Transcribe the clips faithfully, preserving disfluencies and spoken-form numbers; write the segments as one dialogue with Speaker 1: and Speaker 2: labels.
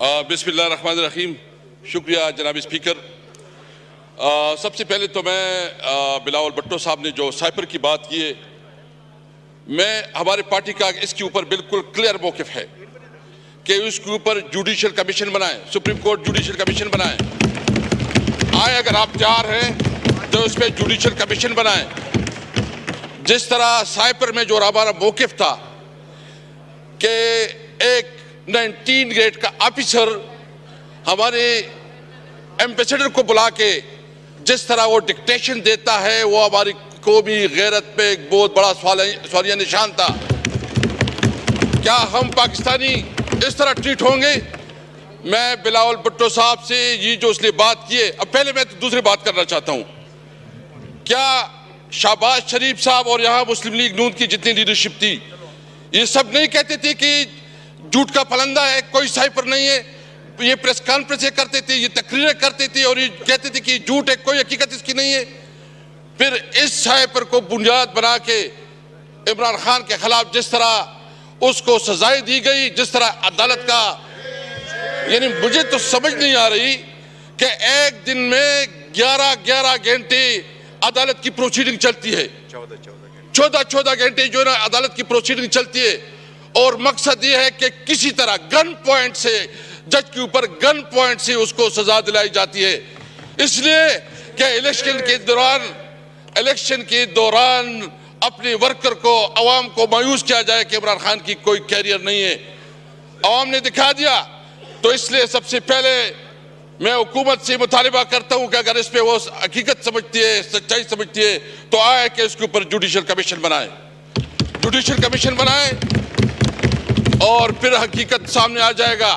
Speaker 1: بسم اللہ الرحمن الرحیم. شکریہ جناب اسپیکر. سب سے پہلے تو میں بلاول بھٹو صاحب نے جو سائپر کی بات کی ہے، میں ہمارے پارٹی کا اس کے اوپر بالکل کلیئر موقف ہے کہ اس کے اوپر جوڈیشل کمیشن بنائیں، سپریم کورٹ جوڈیشل کمیشن بنائیں. آئے اگر آپ تیار ہیں تو اس پہ جوڈیشل کمیشن بنائیں. جس طرح سائپر میں جو ہمارا موقف تھا کہ ایک نائنٹین گریڈ کا آفیسر ہمارے ایمبیسڈر کو بلا کے جس طرح وہ ڈکٹیشن دیتا ہے، وہ ہماری قومی غیرت پہ ایک بہت بڑا سوالیہ نشان تھا. کیا ہم پاکستانی اس طرح ٹریٹ ہوں گے؟ میں بلاول بھٹو صاحب سے یہ جو اس نے بات کی ہے، اب پہلے میں دوسری بات کرنا چاہتا ہوں. کیا شہباز شریف صاحب اور یہاں مسلم لیگ نون کی جتنی لیڈرشپ تھی، یہ سب نہیں کہتے تھے کہ جھوٹ کا پلندہ ہے، کوئی سائپر نہیں ہے؟ یہ پریس کانفرنس کرتے تھے، یہ تقریریں کرتے تھے اور یہ کہتے تھے کہ جھوٹ ہے، کوئی حقیقت اس کی نہیں ہے. پھر اس سائپر کو بنیاد بنا کے عمران خان کے خلاف جس طرح اس کو سزائیں دی گئی، جس طرح عدالت کا، یعنی مجھے تو سمجھ نہیں آ رہی کہ ایک دن میں گیارہ گیارہ گھنٹے عدالت کی پروسیڈنگ چلتی ہے، چودہ چودہ گھنٹے جو ہے نا عدالت کی پروسیڈنگ چلتی ہے، اور مقصد یہ ہے کہ کسی طرح گن پوائنٹ سے جج کے اوپر گن پوائنٹ سے اس کو سزا دلائی جاتی ہے. اس لیے کہ الیکشن کے دوران الیکشن کے دوران اپنے ورکر کو، عوام کو مایوس کیا جائے کہ عمران خان کی کوئی کیریئر نہیں ہے. عوام نے دکھا دیا. تو اس لیے سب سے پہلے میں حکومت سے مطالبہ کرتا ہوں کہ اگر اس پہ وہ حقیقت سمجھتی ہے، سچائی سمجھتی ہے، تو آئے کہ اس کے اوپر جوڈیشل کمیشن بنائے جوڈیشل کمیشن بنائے اور پھر حقیقت سامنے آ جائے گا.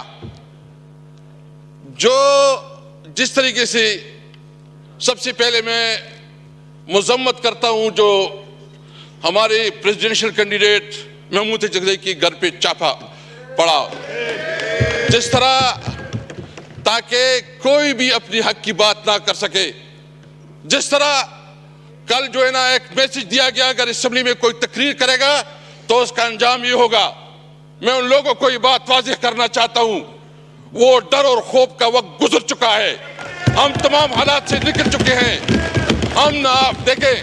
Speaker 1: جو جس طریقے سے سب سے پہلے میں مذمت کرتا ہوں جو ہمارے پریزیڈنشل کینڈیڈیٹ محمود جگدئی کے گھر پہ چھاپا پڑا، جس طرح تاکہ کوئی بھی اپنی حق کی بات نہ کر سکے. جس طرح کل جو ہے نا ایک میسج دیا گیا، اگر اسمبلی میں کوئی تقریر کرے گا تو اس کا انجام یہ ہوگا. میں ان لوگوں کو یہ بات واضح کرنا چاہتا ہوں، وہ ڈر اور خوف کا وقت گزر چکا ہے. ہم تمام حالات سے نکل چکے ہیں. ہم نہ آپ دیکھیں،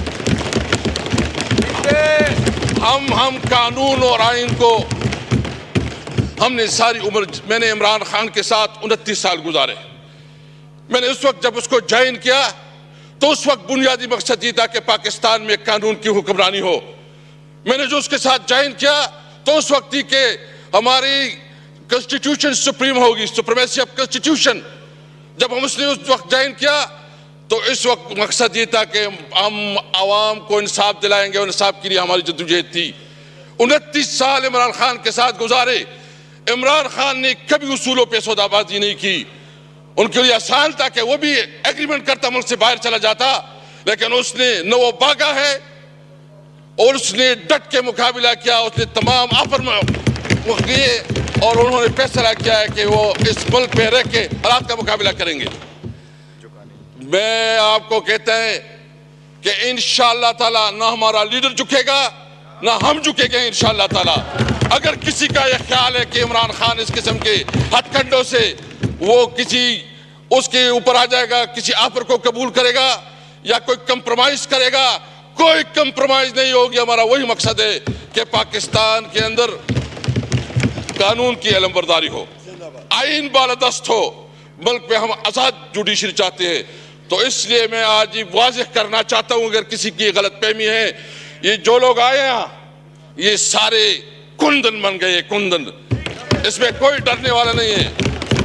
Speaker 1: ہم ہم قانون اور آئین کو ہم نے ساری عمر، میں نے عمران خان کے ساتھ انتیس سال گزارے. میں نے اس وقت جب اس کو جوائن کیا تو اس وقت بنیادی مقصد یہ تھا کہ پاکستان میں قانون کی حکمرانی ہو. میں نے جو اس کے ساتھ جوائن کیا تو اس وقت ہی کہ ہماری کنسٹیٹیوشن سپریم ہوگی، سپریمیسی آف کنسٹیٹیوشن. جب ہم اس نے اس وقت جوائن کیا تو اس وقت مقصد یہ تھا کہ ہم عوام کو انصاف دلائیں گے، اور انصاف کے لیے ہماری جدوجہد تھی. انتیس سال عمران خان کے ساتھ گزارے. عمران خان نے کبھی اصولوں پہ سودا بازی نہیں کی. ان کے لیے آسان تھا کہ وہ بھی ایگریمنٹ کرتا، ملک سے باہر چلا جاتا، لیکن اس نے نہ وہ بھاگا ہے اور اس نے ڈٹ کے مقابلہ کیا. اس نے تمام آفر میں وہ کیے اور انہوں نے فیصلہ کیا ہے کہ وہ اس ملک میں رہ کے حالات کا مقابلہ کریں گے. میں آپ کو کہتا ہے کہ انشاءاللہ تعالیٰ نہ ہمارا لیڈر جھکے گا نہ ہم جھکے گے انشاءاللہ تعالیٰ. اگر کسی کا یہ خیال ہے کہ عمران خان اس قسم کے ہتھ کنڈوں سے وہ کسی اس کے اوپر آ جائے گا، کسی آفر کو قبول کرے گا یا کوئی کمپرومائز کرے گا، کوئی کمپرومائز نہیں ہوگی. ہمارا وہی مقصد ہے کہ پاکستان کے اندر قانون کی علم برداری ہو، آئین بالادست ہو، ملک میں ہم آزاد جوڈیشری چاہتے ہیں. تو اس لیے میں آج یہ واضح کرنا چاہتا ہوں، اگر کسی کی غلط فہمی ہے، یہ جو لوگ آئے ہیں یہ سارے کندن بن گئے، کندن. اس میں کوئی ڈرنے والا نہیں ہے.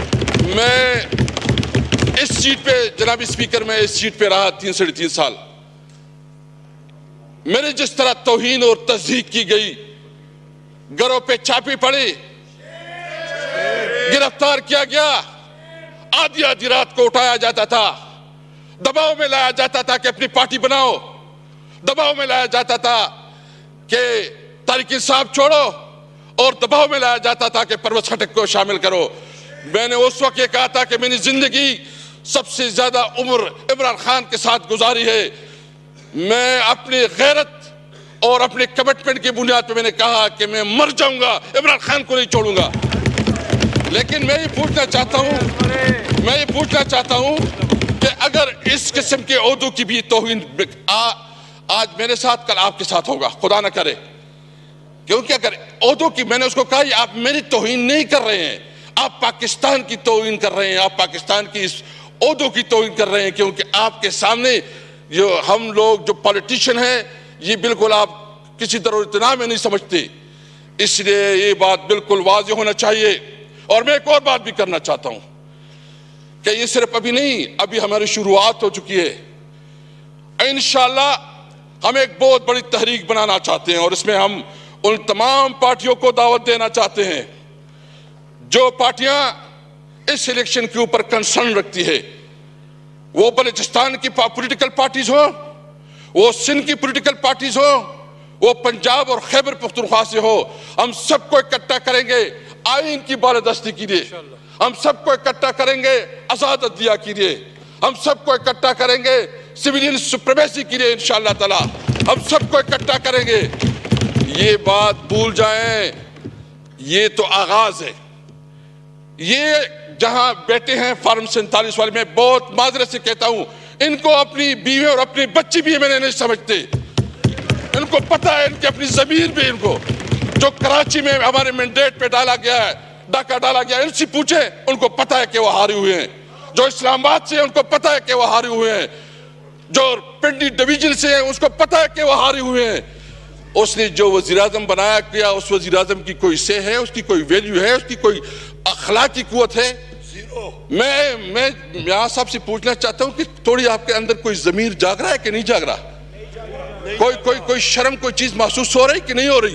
Speaker 1: میں اس سیٹ پہ جناب اسپیکر میں اس سیٹ پہ رہا تین ساڑھے تین سال. میرے جس طرح توہین اور تضحیک کی گئی، گھروں پہ چھاپے پڑے، گرفتار کیا گیا، آدھی آدھی رات کو اٹھایا جاتا تھا، دباؤ میں لایا جاتا تھا کہ اپنی پارٹی بناؤ، دباؤ میں لایا جاتا تھا کہ تحریک انصاف چھوڑو، اور دباؤ میں لایا جاتا تھا کہ پرویز خٹک کو شامل کرو. میں نے اس وقت یہ کہا تھا کہ میں نے زندگی سب سے زیادہ عمر عمران خان کے ساتھ گزاری ہے. میں اپنی غیرت اور اپنے کمٹمنٹ کی بنیاد پہ میں نے کہا کہ میں مر جاؤں گا، عمران خان کو نہیں چھوڑوں گا. لیکن میں یہ پوچھنا چاہتا ہوں میں یہ پوچھنا چاہتا ہوں کہ اگر اس قسم کے عہدوں کی بھی توہین آج میرے ساتھ کل آپ کے ساتھ ہوگا، خدا نہ کرے، کیونکہ اگر عہدوں کی، میں نے اس کو کہا یہ آپ میری توہین نہیں کر رہے ہیں، آپ پاکستان کی توہین کر رہے ہیں، آپ پاکستان کی اس عہدوں کی توہین کر رہے ہیں، کیونکہ آپ کے سامنے جو ہم لوگ جو پولیٹیشن ہیں یہ بالکل آپ کسی طرح اتنا میں نہیں سمجھتے، اس لیے یہ بات بالکل واضح ہونا چاہیے۔ اور میں ایک اور بات بھی کرنا چاہتا ہوں کہ یہ صرف ابھی نہیں، ابھی ہماری شروعات ہو چکی ہے، انشاءاللہ ہم ایک بہت بڑی تحریک بنانا چاہتے ہیں، اور اس میں ہم ان تمام پارٹیوں کو دعوت دینا چاہتے ہیں جو پارٹیاں اس الیکشن کے اوپر کنسرن رکھتی ہے، وہ بلوچستان کی پولیٹیکل پارٹیز ہو، وہ سندھ کی پولیٹیکل پارٹیز ہو، وہ پنجاب اور خیبر پختونخوا سے ہو، ہم سب کو اکٹھا کریں گے آئین کی بالادستی کے لیے، ہم سب کو اکٹھا کریں گے آزاد عدلیہ کے لیے، ہم سب کو اکٹھا کریں گے سویلین سپریمیسی کے لیے انشاءاللہ تعالی، ہم سب کو اکٹھا کریں گے۔ یہ بات بھول جائیں، یہ تو آغاز ہے۔ یہ جہاں بیٹے ہیں فارم سینتالیس والے، میں بہت معذرت سے کہتا ہوں، ان کو اپنی بیوی اور اپنی بچی بھی میں نے نہیں سمجھتے، ان کو پتہ ہے، ان کی اپنی ضمیر بھی، ان کو جو کراچی میں ہمارے مینڈیٹ پہ ڈالا گیا ہے، ڈاکہ ڈالا گیا ہے، ان سے پوچھیں، ان کو پتہ ہے کہ وہ ہارے ہوئے ہیں۔ جو اسلام آباد سے ہیں ان کو پتہ ہے کہ وہ ہارے ہوئے ہیں، جو پنڈی ڈویژن سے ہیں اس کو پتہ ہے کہ وہ ہارے ہوئے ہیں۔ اس نے جو وزیراعظم بنایا کیا، اس وزیراعظم کی کوئی سے ہے، اس کی کوئی ویلیو ہے، اس کی کوئی اخلاقی قوت ہے؟ میں میں یہاں سب سے پوچھنا چاہتا ہوں کہ تھوڑی آپ کے اندر کوئی ضمیر جاگ رہا ہے کہ نہیں جاگ رہا؟ کوئی کوئی کوئی شرم، کوئی چیز محسوس ہو رہی کہ نہیں ہو رہی؟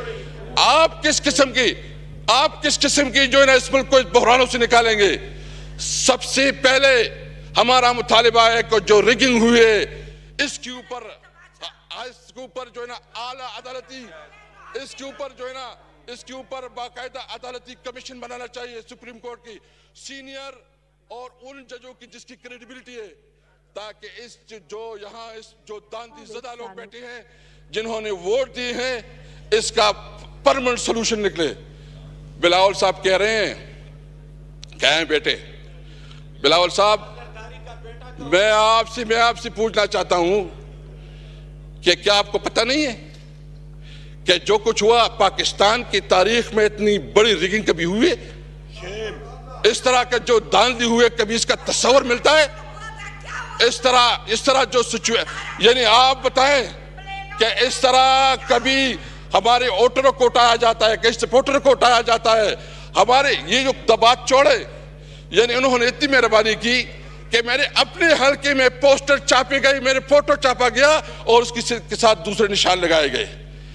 Speaker 1: آپ کس قسم کی آپ کس قسم کی جو ہے نا اس ملک کو اس بحرانوں سے نکالیں گے؟ سب سے پہلے ہمارا مطالبہ ہے کہ جو ریگنگ ہوئی ہے اس کے اوپر اس کے اوپر جو ہے نا اعلیٰ عدالتی اس کے اوپر جو ہے نا اس کے اوپر باقاعدہ عدالتی کمیشن بنانا چاہیے، سپریم کورٹ کی سینئر اور ان ججوں کی جس کی کریڈیبلٹی ہے، تاکہ اس جو یہاں اس جو داندی زدہ لوگ بیٹھے ہیں جنہوں نے ووٹ دی ہیں اس کا پرمنٹ سلوشن نکلے۔ بلاول صاحب کہہ رہے ہیں، کہیں بیٹے بلاول صاحب، میں آپ سے میں آپ سے پوچھنا چاہتا ہوں کہ کیا آپ کو پتہ نہیں ہے کہ جو کچھ ہوا پاکستان کی تاریخ میں اتنی بڑی ریگنگ کبھی ہوئی ہے؟ اس طرح کا جو داندلی ہوئے کبھی اس کا تصور ملتا ہے؟ اس طرح اس طرح جو سچویشن، یعنی آپ بتائیں کہ اس طرح کبھی ہمارے ووٹروں کو اٹھایا جاتا ہے، کئی سپورٹر کو اٹھایا جاتا ہے، ہمارے یہ جو دبات چوڑے، یعنی انہوں نے اتنی مہربانی کی کہ میرے اپنے حلقے میں پوسٹر چاپے گئے، میرے فوٹو چاپا گیا اور اس کے ساتھ دوسرے نشان لگائے گئے۔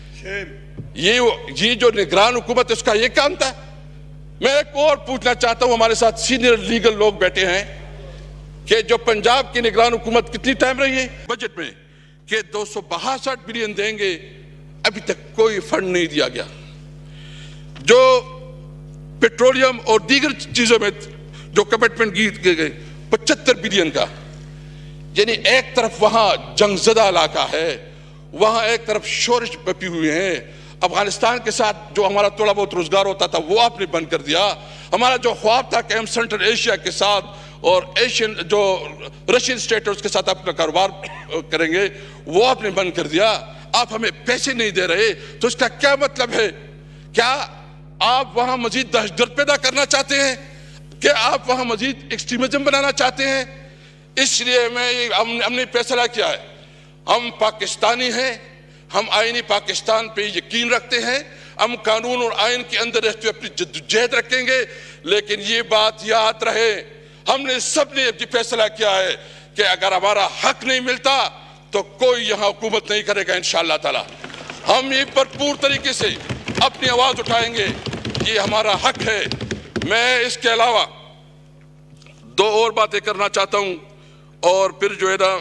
Speaker 1: یہ جو نگران حکومت اس کا یہ کام تھا۔ میں ایک اور پوچھنا چاہتا ہوں، ہمارے ساتھ سینئر لیگل لوگ بیٹھے ہیں، کہ جو پنجاب کی نگران حکومت کتنی ٹائم رہی ہے بجٹ میں کہ دو سو باسٹھ بلین دیں گے، ابھی تک کوئی فنڈ نہیں دیا گیا۔ جو پیٹرولیم اور دیگر چیزوں میں جو کمٹمنٹ کی گئی پچہتر بلین کا، یعنی ایک طرف وہاں جنگ زدہ علاقہ ہے، وہاں ایک طرف شورش بپی ہوئے ہیں، افغانستان کے ساتھ جو ہمارا تھوڑا بہت روزگار ہوتا تھا وہ آپ نے بند کر دیا، ہمارا جو خواب تھا کہ ہم سینٹرل ایشیا کے ساتھ اور ایشین جو رشین اسٹیٹس کے ساتھ اپنا کاروبار کریں گے وہ آپ نے بند کر دیا۔ آپ ہمیں پیسے نہیں دے رہے تو اس کا کیا مطلب ہے؟ کیا آپ وہاں مزید دہشت گرد پیدا کرنا چاہتے ہیں؟ کہ آپ وہاں مزید ایکسٹریمزم بنانا چاہتے ہیں؟ اس لیے میں ہم نے فیصلہ کیا ہے، ہم پاکستانی ہیں، ہم آئینی پاکستان پہ یقین رکھتے ہیں، ہم قانون اور آئین کے اندر رہتے ہوئے اپنی جدوجہد رکھیں گے، لیکن یہ بات یاد رہے، ہم نے سب نے یہ فیصلہ کیا ہے کہ اگر ہمارا حق نہیں ملتا تو کوئی یہاں حکومت نہیں کرے گا انشاءاللہ تعالی۔ ہم یہ بھرپور طریقے سے اپنی آواز اٹھائیں گے، یہ ہمارا حق ہے۔ میں اس کے علاوہ دو اور باتیں کرنا چاہتا ہوں، اور پھر جو ہے نا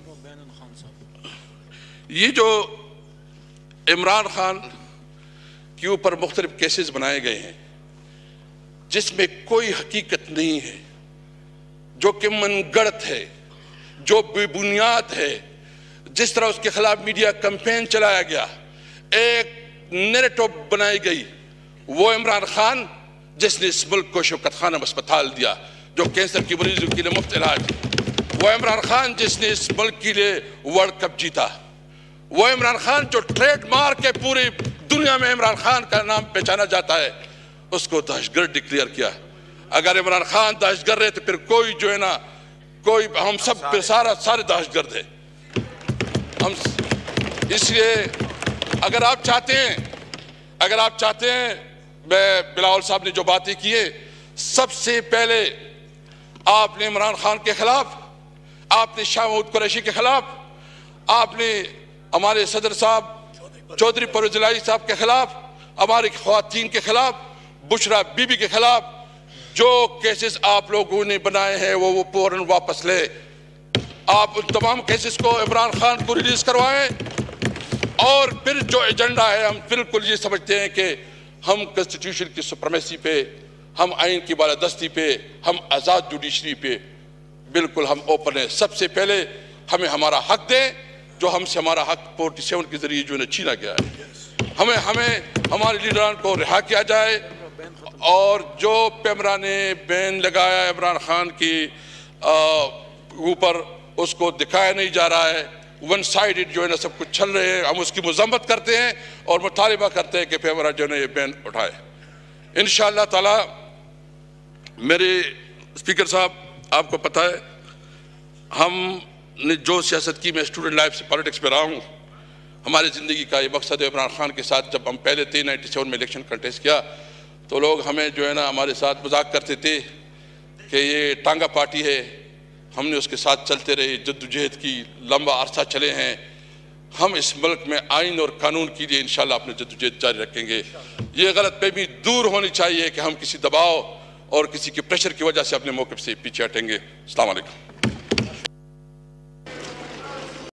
Speaker 1: یہ جو عمران خان کے اوپر مختلف کیسز بنائے گئے ہیں جس میں کوئی حقیقت نہیں ہے، جو کہ من گڑت ہے، جو بے بنیاد ہے، جس طرح اس کے خلاف میڈیا کمپین چلایا گیا، ایک نیریٹو بنائی گئی، وہ عمران خان جس نے اس ملک کو شوکت خانم اسپتال دیا جو کینسر کی مریضوں کے لیے مفت علاج، وہ عمران خان جس نے اس ملک کے لیے ورلڈ کپ جیتا، وہ عمران خان جو ٹریڈ مارک کے پوری دنیا میں عمران خان کا نام پہچانا جاتا ہے، اس کو دہشت گرد ڈکلیئر کیا۔ اگر عمران خان دہشت گرد ہے تو پھر کوئی جو ہے نا کوئی ہم سب پھر سارا سارے دہشت گرد ہے۔ ہم اس لیے اگر آپ چاہتے ہیں اگر آپ چاہتے ہیں میں بلاول صاحب نے جو باتیں کی ہیں، سب سے پہلے آپ نے عمران خان کے خلاف، آپ نے شاہ محمود قریشی کے خلاف، آپ نے ہمارے صدر صاحب چودھری پرویز الہی صاحب کے خلاف، ہماری خواتین کے خلاف، بشرا بی بی کے خلاف جو کیسز آپ لوگوں نے بنائے ہیں وہ وہ فوراً واپس لے۔ آپ ان تمام کیسز کو عمران خان کو ریلیز کروائیں، اور پھر جو ایجنڈا ہے ہم بالکل یہ سمجھتے ہیں کہ ہم کنسٹیٹیوشن کی سپریمیسی پہ، ہم آئین کی بالادستی پہ، ہم آزاد جوڈیشری پہ بالکل ہم اوپن ہیں۔ سب سے پہلے ہمیں ہمارا حق دیں جو ہم سے ہمارا حق فورٹی سیون کے ذریعے جو ہے چھینا گیا ہے۔ ہمیں ہمیں ہمارے لیڈران کو رہا کیا جائے، اور جو پیمرا نے بین لگایا عمران خان کی اوپر اس کو دکھایا نہیں جا رہا ہے، ون سائیڈڈ جو ہے نا سب کچھ چل رہے ہیں، ہم اس کی مذمت کرتے ہیں اور مطالبہ کرتے ہیں کہ پیمرا جو ہے یہ بین اٹھائے۔ انشاءاللہ تعالی میرے اسپیکر صاحب آپ کو پتہ ہے ہم نے جو سیاست کی، میں اسٹوڈنٹ لائف سے پالیٹکس میں رہا ہوں، ہماری زندگی کا یہ مقصد ہے۔ عمران خان کے ساتھ جب ہم پہلے تھے نائنٹی سیون میں الیکشن کنٹیسٹ کیا تو لوگ ہمیں جو ہے نا ہمارے ساتھ مذاق کرتے تھے کہ یہ ٹانگا پارٹی ہے، ہم نے اس کے ساتھ چلتے رہے، جدوجہد کی، لمبا عرصہ چلے ہیں۔ ہم اس ملک میں آئین اور قانون کے لیے انشاءاللہ اپنے جدوجہد جاری رکھیں گے۔ یہ غلط فہمی دور ہونی چاہیے کہ ہم کسی دباؤ اور کسی کے پریشر کی وجہ سے اپنے موقف سے پیچھے ہٹیں گے۔ السلام علیکم۔